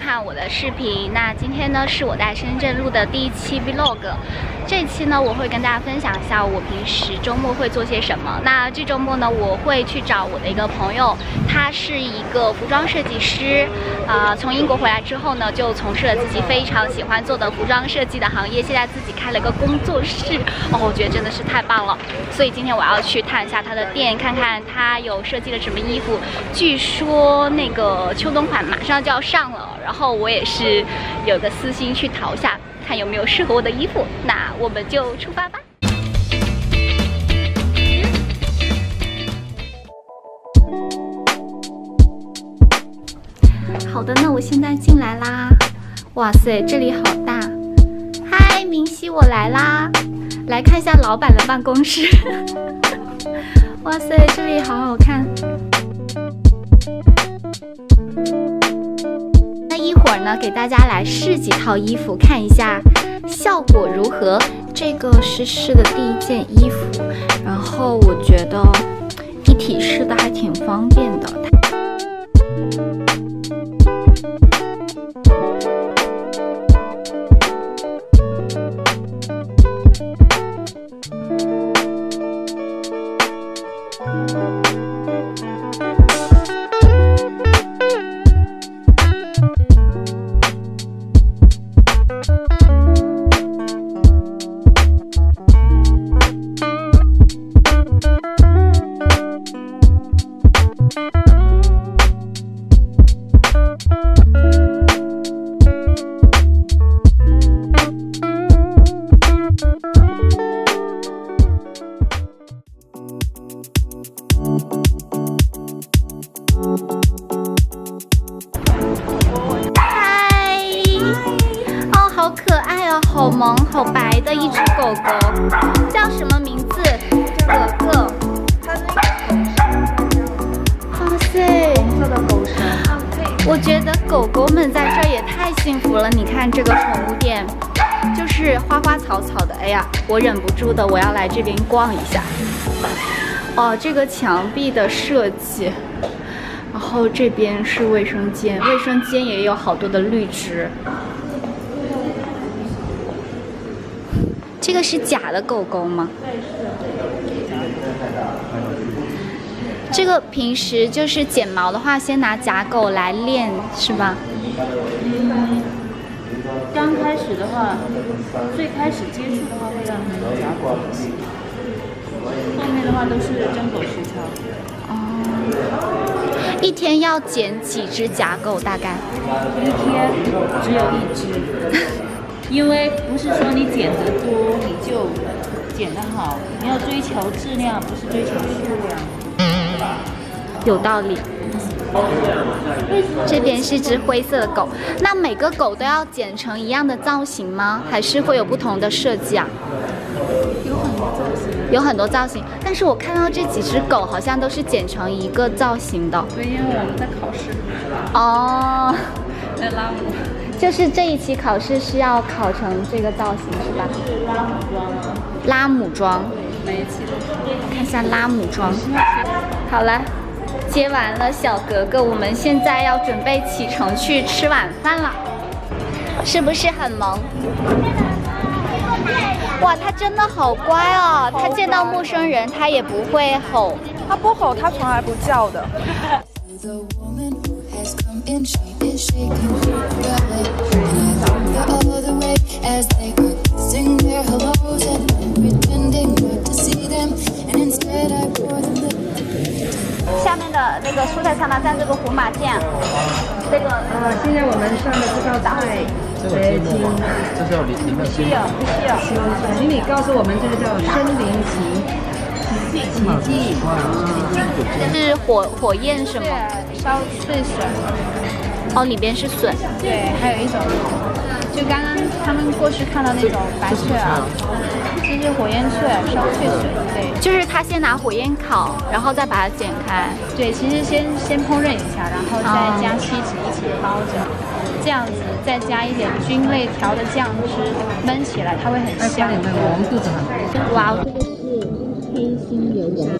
看我的视频。那今天呢是我在深圳录的第一期 vlog， 这一期呢我会跟大家分享一下我平时周末会做些什么。那这周末呢我会去找我的一个朋友，他是一个服装设计师，从英国回来之后呢就从事了自己非常喜欢做的服装设计的行业，现在自己开了个工作室，我觉得真的是太棒了。所以今天我要去探一下他的店，看看他有设计了什么衣服。据说那个秋冬款马上就要上了，然后我也是有个私心去淘一下，看有没有适合我的衣服。那我们就出发吧。好的，那我现在进来啦。哇塞，这里好大！嗨，明熙，我来啦，来看一下老板的办公室。哇塞，这里好好看。那一会儿呢，给大家来试几套衣服，看一下效果如何。这个是试的第一件衣服，然后我觉得一体式的还挺方便的。好萌好白的一只狗狗，叫什么名字？叫可可。它那个哇塞，红色的狗绳。我觉得狗狗们在这儿也太幸福了。你看这个宠物店，就是花花草草的。哎呀，我忍不住的，我要来这边逛一下。哦，这个墙壁的设计，然后这边是卫生间，卫生间也有好多的绿植。这个是假的狗狗吗？对，是的。这个平时就是剪毛的话，先拿假狗来练，是吧？ 刚开始的话，最开始接触的话会让他们假狗一起，后面的话都是真狗实操。 哦，一天要剪几只假狗？大概？ 一天只有一只。因为不是说你剪得多你就剪得好，你要追求质量，不是追求数量。 有道理。这边是只灰色的狗，那每个狗都要剪成一样的造型吗？还是会有不同的设计啊？ 有很多造型。 有很多造型，但是我看到这几只狗好像都是剪成一个造型的。 对，因为我们在考试。 哦。 在拉姆。 就是这一期考试是要考成这个造型是吧？ 是拉姆装。 拉姆装。 每一期都是。 看一下拉姆装。好了，接完了小格格，我们现在要准备启程去吃晚饭了，是不是很萌？哇，它真的好乖哦！它见到陌生人它也不会吼。 它不吼，它从来不叫的。 And she is shaking her belly, and I look the other way as they are kissing their hellos, and I'm pretending not to see them, and instead I pour them the. 下面的那个蔬菜沙拉蘸这个胡麻酱，这个现在我们上的这道菜，请这是要淋的不需要，请你告诉我们这个叫身临奇迹， 是火焰什么？ 烧脆笋。 哦，里边是笋。 对，还有一种，就刚刚他们过去看到那种白脆啊，这是火焰脆烧脆笋。对， 就是他先拿火焰烤，然后再把它剪开。 对，其实先烹饪一下，然后再加锡纸一起包着，这样子再加一点菌类调的酱汁，焖起来它会很香。 我们肚子很饿。 哇，这个是黑心油鸡